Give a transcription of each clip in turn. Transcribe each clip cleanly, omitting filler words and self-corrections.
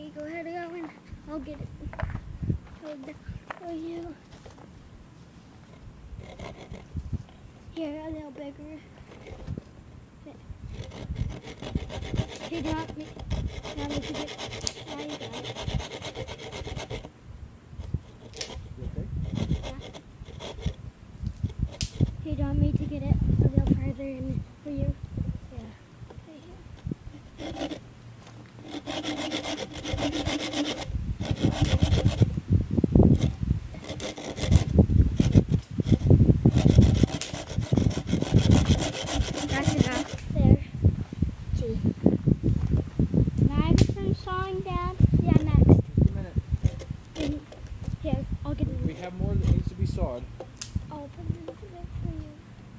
Okay, go ahead, Owen. I'll get it for you. Here, a little bigger. He dropped me. Now we can get. Now you got it. You okay? Yeah. He dropped me to get it a little further in for you. Yeah. Right here. That's enough. There. Gee. Next I'm sawing down. Yeah, next. Just a minute. Here, I'll get it. We have more that needs to be sawed. I'll put it in there for you.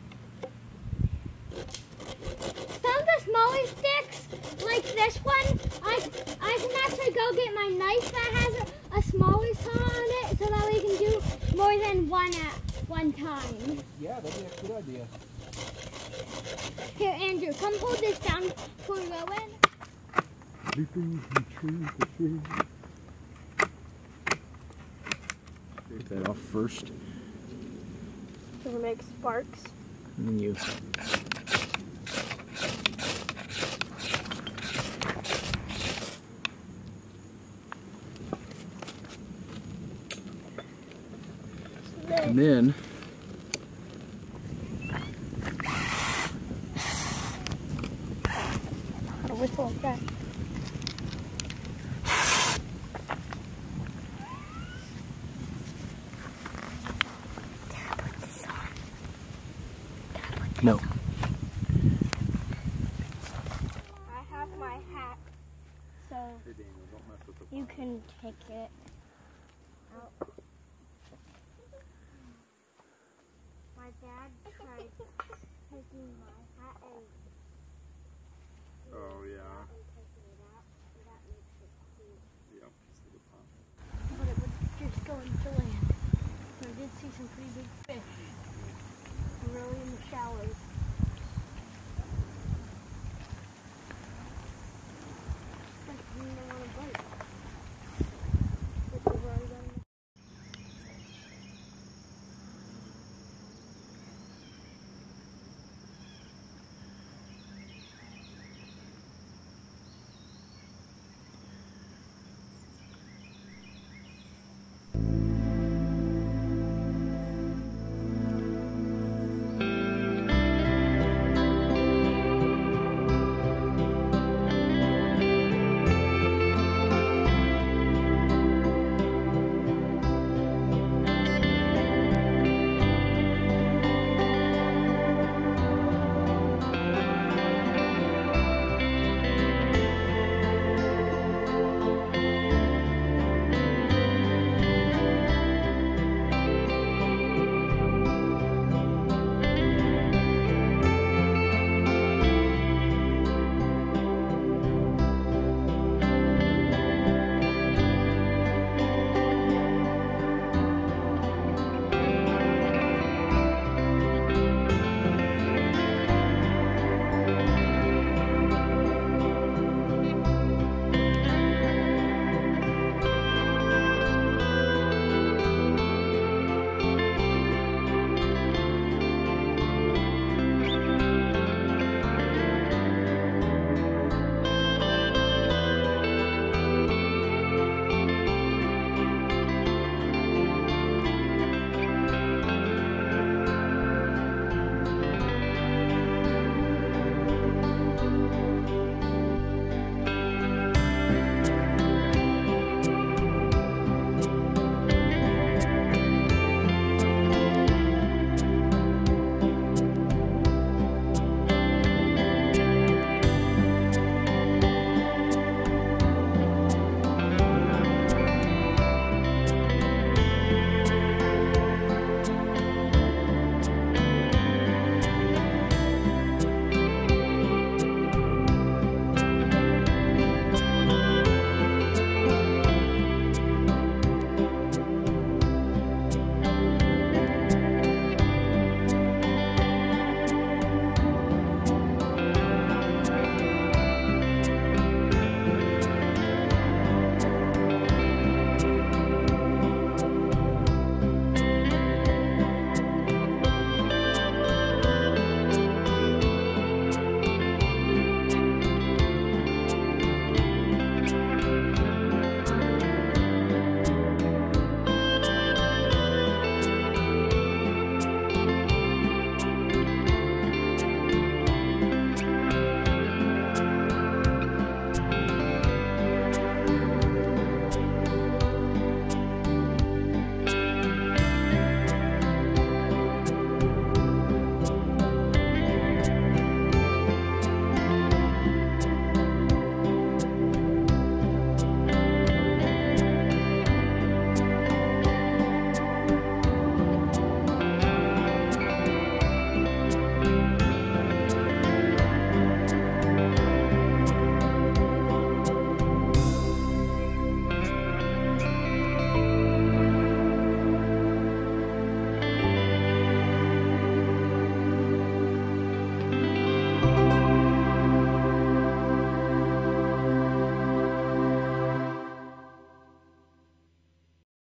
Some of the smaller sticks, like this one, I can actually go get my knife that has a smaller saw on it so that we can do more than one at one time. Yeah, that'd be a good idea. Here, Andrew, come hold this down for Rowan. Leaping from tree to tree. Take that off first. So we make sparks. And then you. And then A whistle like that. no. I have my hat, so you can take it out. My dad tried taking my hat and